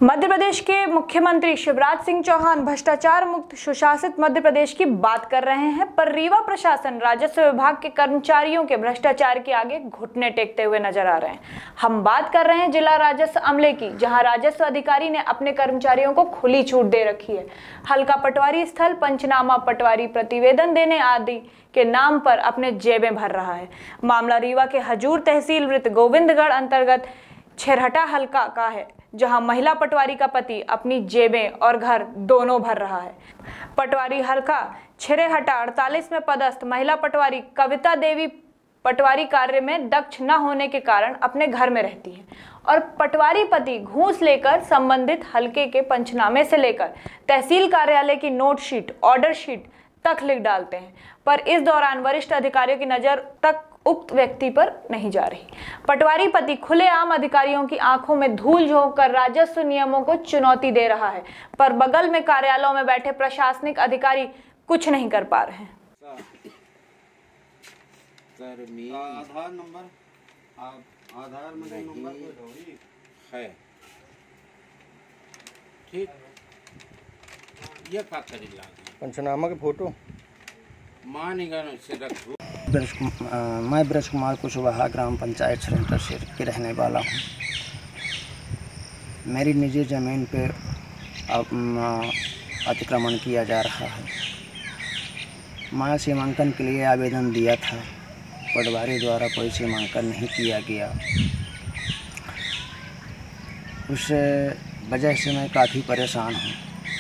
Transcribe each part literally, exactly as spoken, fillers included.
मध्य प्रदेश के मुख्यमंत्री शिवराज सिंह चौहान भ्रष्टाचार मुक्त सुशासित मध्य प्रदेश की बात कर रहे हैं, पर रीवा प्रशासन राजस्व विभाग के कर्मचारियों के भ्रष्टाचार के आगे घुटने टेकते हुए नजर आ रहे हैं। हम बात कर रहे हैं जिला राजस्व अमले की, जहां राजस्व अधिकारी ने अपने कर्मचारियों को खुली छूट दे रखी है। हल्का पटवारी स्थल, पंचनामा, पटवारी प्रतिवेदन देने आदि के नाम पर अपने जेबें भर रहा है। मामला रीवा के हजूर तहसील वृत्त गोविंदगढ़ अंतर्गत छेरहटा हल्का का है, जहां महिला पटवारी का पति अपनी जेबें और घर दोनों भर रहा है। पटवारी हल्का छेरहटा अड़तालीस में पदस्थ महिला पटवारी कविता देवी पटवारी कार्य में दक्ष न होने के कारण अपने घर में रहती है और पटवारी पति घूस लेकर संबंधित हल्के के पंचनामे से लेकर तहसील कार्यालय की नोट शीट, ऑर्डर शीट तक लिख डालते हैं, पर इस दौरान वरिष्ठ अधिकारियों की नजर तक उक्त व्यक्ति पर नहीं जा रही। पटवारी पति खुलेआम अधिकारियों की आंखों में धूल झोंक कर राजस्व नियमों को चुनौती दे रहा है, पर बगल में कार्यालयों में बैठे प्रशासनिक अधिकारी कुछ नहीं कर पा रहे हैं। आधार नंबर आधार नंबर है ठीक, ये का करेला पंचनामा के फोटो मानेगा से रखो। मैं ब्रज कुमार कुशवाहा ग्राम पंचायत छेरहटा से के रहने वाला हूँ। मेरी निजी ज़मीन पे अतिक्रमण किया जा रहा है। मैं सीमांकन के लिए आवेदन दिया था, पटवारी द्वारा कोई सीमांकन नहीं किया गया। उस वजह से मैं काफ़ी परेशान हूँ।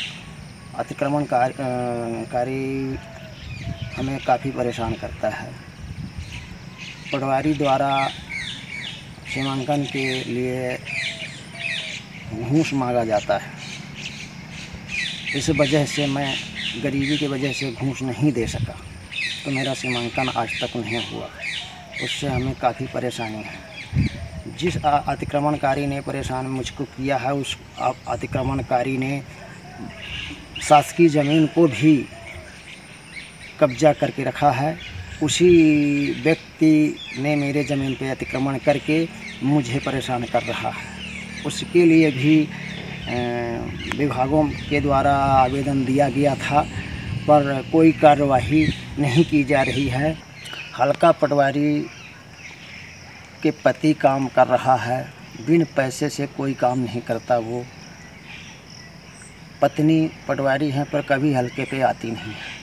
अतिक्रमणकारी हमें काफ़ी परेशान करता है। पटवारी द्वारा सीमांकन के लिए घूस मांगा जाता है। इस वजह से मैं गरीबी की वजह से घूस नहीं दे सका, तो मेरा सीमांकन आज तक नहीं हुआ। उससे हमें काफ़ी परेशानी है। जिस अतिक्रमणकारी ने परेशान मुझको किया है, उस अतिक्रमणकारी ने शासकीय ज़मीन को भी कब्जा करके रखा है। उसी व्यक्ति ने मेरे ज़मीन पे अतिक्रमण करके मुझे परेशान कर रहा है। उसके लिए भी विभागों के द्वारा आवेदन दिया गया था, पर कोई कार्यवाही नहीं की जा रही है। हल्का पटवारी के पति काम कर रहा है, बिन पैसे से कोई काम नहीं करता। वो पत्नी पटवारी हैं, पर कभी हल्के पे आती नहीं है।